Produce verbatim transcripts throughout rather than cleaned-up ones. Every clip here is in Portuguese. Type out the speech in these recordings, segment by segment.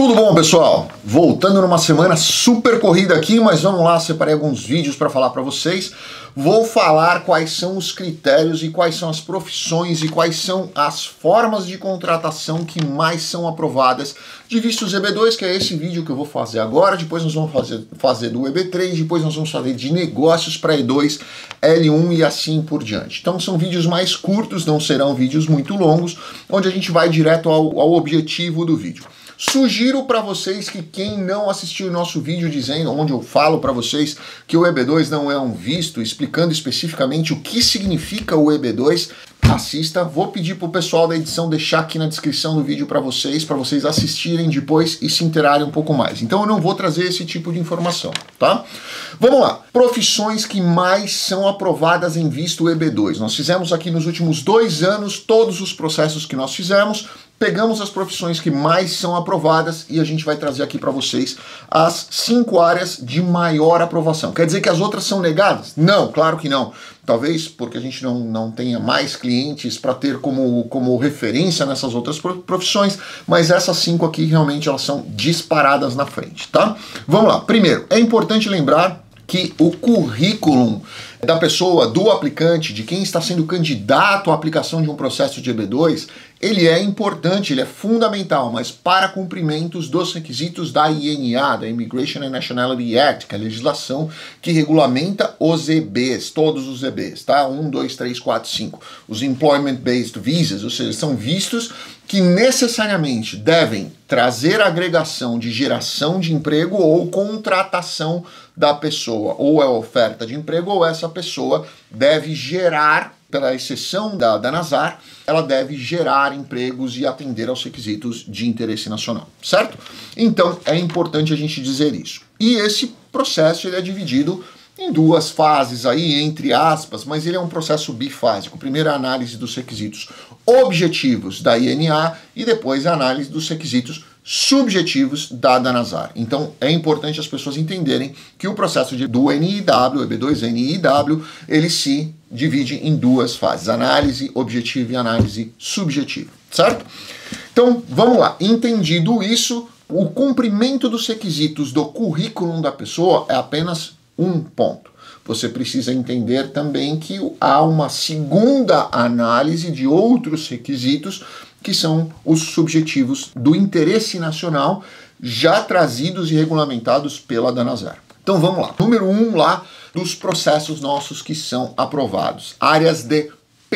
Tudo bom, pessoal? Voltando numa semana super corrida aqui, mas vamos lá, separei alguns vídeos para falar para vocês. Vou falar quais são os critérios e quais são as profissões e quais são as formas de contratação que mais são aprovadas de vistos E B dois, que é esse vídeo que eu vou fazer agora. Depois nós vamos fazer, fazer do E B três, depois nós vamos fazer de negócios para E dois, L um e assim por diante. Então são vídeos mais curtos, não serão vídeos muito longos, onde a gente vai direto ao, ao objetivo do vídeo. Sugiro para vocês que quem não assistiu o nosso vídeo dizendo, onde eu falo para vocês que o E B dois não é um visto, explicando especificamente o que significa o E B dois, assista. Vou pedir para o pessoal da edição deixar aqui na descrição do vídeo para vocês, para vocês assistirem depois e se interarem um pouco mais. Então eu não vou trazer esse tipo de informação, tá? Vamos lá. Profissões que mais são aprovadas em visto E B dois. Nós fizemos aqui nos últimos dois anos todos os processos que nós fizemos. Pegamos as profissões que mais são aprovadas e a gente vai trazer aqui para vocês as cinco áreas de maior aprovação. Quer dizer que as outras são negadas? Não, claro que não. Talvez porque a gente não, não tenha mais clientes para ter como, como referência nessas outras profissões, mas essas cinco aqui realmente elas são disparadas na frente, tá? Vamos lá. Primeiro, é importante lembrar que o currículo da pessoa, do aplicante, de quem está sendo candidato à aplicação de um processo de E B dois, ele é importante, ele é fundamental, mas para cumprimentos dos requisitos da I N A, da Immigration and Nationality Act, que é a legislação que regulamenta os E Bs, todos os E Bs, tá? um, dois, três, quatro, cinco. Os Employment Based Visas, ou seja, são vistos que necessariamente devem trazer agregação de geração de emprego ou contratação da pessoa, ou é oferta de emprego, ou essa pessoa deve gerar, pela exceção da, da Nasar, ela deve gerar empregos e atender aos requisitos de interesse nacional, certo? Então é importante a gente dizer isso. E esse processo ele é dividido em duas fases aí, entre aspas, mas ele é um processo bifásico. Primeiro a análise dos requisitos objetivos da I N A e depois a análise dos requisitos subjetivos da Danazar. Então é importante as pessoas entenderem que o processo de, do N I W, E B dois N I W, ele se divide em duas fases, análise objetiva e análise subjetiva, certo? Então vamos lá, entendido isso, o cumprimento dos requisitos do currículo da pessoa é apenas um ponto. Você precisa entender também que há uma segunda análise de outros requisitos que são os subjetivos do interesse nacional já trazidos e regulamentados pela Danazar. Então vamos lá. Número um lá dos processos nossos que são aprovados. Áreas de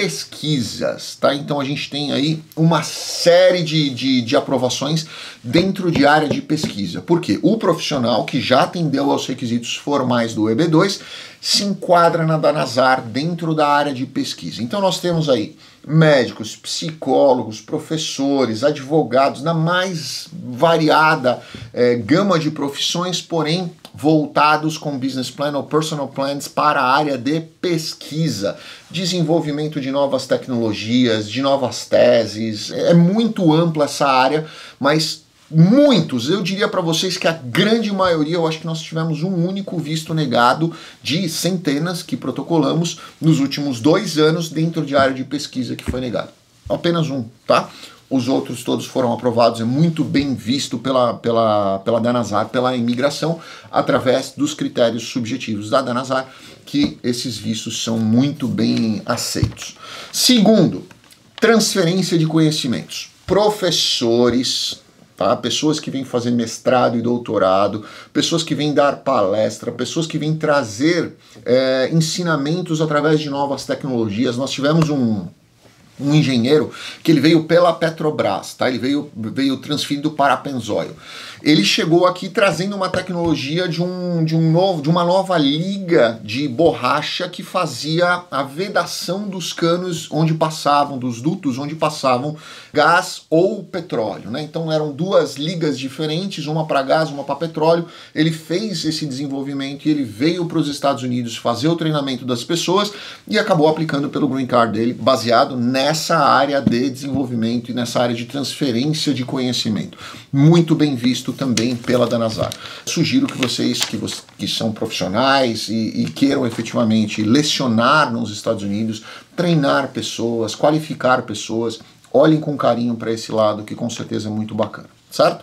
pesquisas, tá? Então a gente tem aí uma série de, de, de aprovações dentro de área de pesquisa. Por quê? O profissional que já atendeu aos requisitos formais do E B dois se enquadra na Danazar dentro da área de pesquisa. Então nós temos aí médicos, psicólogos, professores, advogados, na mais variada é, gama de profissões, porém voltados com business plan ou personal plans para a área de pesquisa, desenvolvimento de novas tecnologias, de novas teses. É muito ampla essa área, mas muitos, eu diria para vocês que a grande maioria, eu acho que nós tivemos um único visto negado de centenas que protocolamos nos últimos dois anos dentro de área de pesquisa que foi negado. Apenas um, tá? Os outros todos foram aprovados, é muito bem visto pela, pela, pela Danazar, pela imigração, através dos critérios subjetivos da Danazar, que esses vistos são muito bem aceitos. Segundo, transferência de conhecimentos. Professores, tá? Pessoas que vêm fazer mestrado e doutorado, pessoas que vêm dar palestra, pessoas que vêm trazer é, ensinamentos através de novas tecnologias. Nós tivemos um... um engenheiro que ele veio pela Petrobras, tá? Ele veio, veio transferido para a Pennzoil. Ele chegou aqui trazendo uma tecnologia de, um, de, um novo, de uma nova liga de borracha que fazia a vedação dos canos onde passavam, dos dutos onde passavam gás ou petróleo, né? Então eram duas ligas diferentes, uma para gás, uma para petróleo. Ele fez esse desenvolvimento e ele veio para os Estados Unidos fazer o treinamento das pessoas e acabou aplicando pelo Green Card dele, baseado nessa área de desenvolvimento e nessa área de transferência de conhecimento. Muito bem visto também pela Danazar. Sugiro que vocês que, vocês, que são profissionais e, e queiram efetivamente lecionar nos Estados Unidos, treinar pessoas, qualificar pessoas, olhem com carinho para esse lado que com certeza é muito bacana, certo?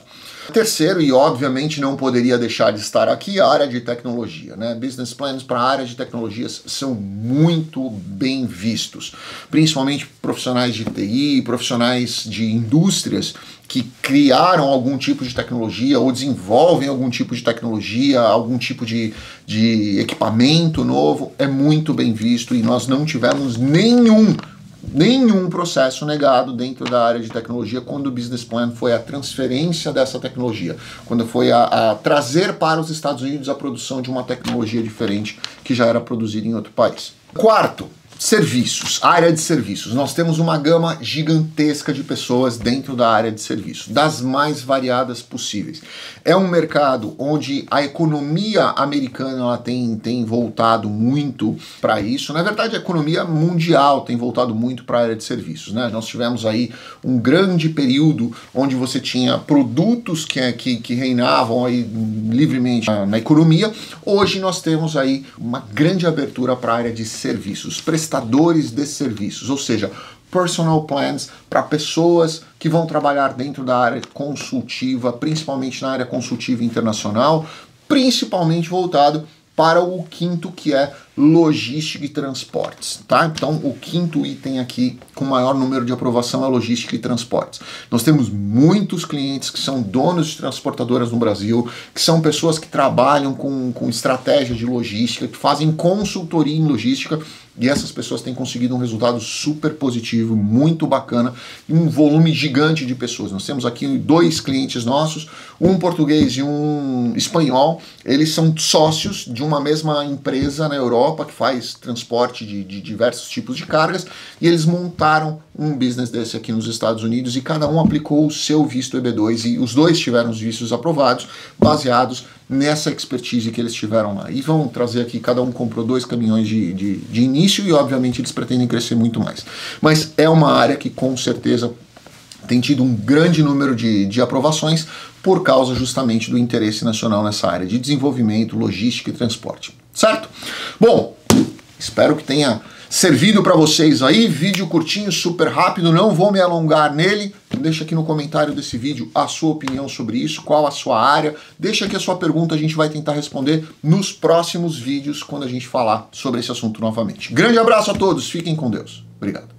Terceiro, e obviamente não poderia deixar de estar aqui, a área de tecnologia, né? Business plans para a área de tecnologias são muito bem vistos, principalmente profissionais de T I, profissionais de indústrias que criaram algum tipo de tecnologia ou desenvolvem algum tipo de tecnologia, algum tipo de, de equipamento novo, é muito bem visto e nós não tivemos nenhum nenhum processo negado dentro da área de tecnologia quando o business plan foi a transferência dessa tecnologia, quando foi a, a trazer para os Estados Unidos a produção de uma tecnologia diferente que já era produzida em outro país. Quarto, serviços, área de serviços. Nós temos uma gama gigantesca de pessoas dentro da área de serviços, das mais variadas possíveis. É um mercado onde a economia americana ela tem, tem voltado muito para isso. Na verdade, a economia mundial tem voltado muito para a área de serviços, né? Nós tivemos aí um grande período onde você tinha produtos que, que, que reinavam aí livremente na, na economia. Hoje nós temos aí uma grande abertura para a área de serviços, prestadores de serviços, ou seja, personal plans para pessoas que vão trabalhar dentro da área consultiva, principalmente na área consultiva internacional, principalmente voltado para o quinto, que é logística e transportes, tá? Então, o quinto item aqui com maior número de aprovação é logística e transportes. Nós temos muitos clientes que são donos de transportadoras no Brasil, que são pessoas que trabalham com, com estratégia de logística, que fazem consultoria em logística, e essas pessoas têm conseguido um resultado super positivo, muito bacana, e um volume gigante de pessoas. Nós temos aqui dois clientes nossos, um português e um espanhol. Eles são sócios de uma mesma empresa na Europa, que faz transporte de, de diversos tipos de cargas, e eles montaram um business desse aqui nos Estados Unidos, e cada um aplicou o seu visto E B dois, e os dois tiveram os vistos aprovados, baseados nessa expertise que eles tiveram lá. E vão trazer aqui, cada um comprou dois caminhões de, de, de início, e obviamente eles pretendem crescer muito mais. Mas é uma área que com certeza tem tido um grande número de, de aprovações por causa justamente do interesse nacional nessa área de desenvolvimento, logística e transporte. Certo? Bom, espero que tenha servido para vocês aí. Vídeo curtinho, super rápido, não vou me alongar nele. Deixa aqui no comentário desse vídeo a sua opinião sobre isso, qual a sua área. Deixa aqui a sua pergunta, a gente vai tentar responder nos próximos vídeos quando a gente falar sobre esse assunto novamente. Grande abraço a todos, fiquem com Deus. Obrigado.